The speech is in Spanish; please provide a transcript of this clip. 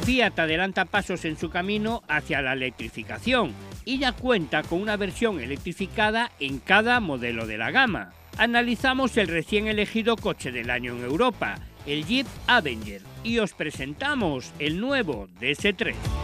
Fiat adelanta pasos en su camino hacia la electrificación y ya cuenta con una versión electrificada en cada modelo de la gama. Analizamos el recién elegido coche del año en Europa, el Jeep Avenger, y os presentamos el nuevo DS3.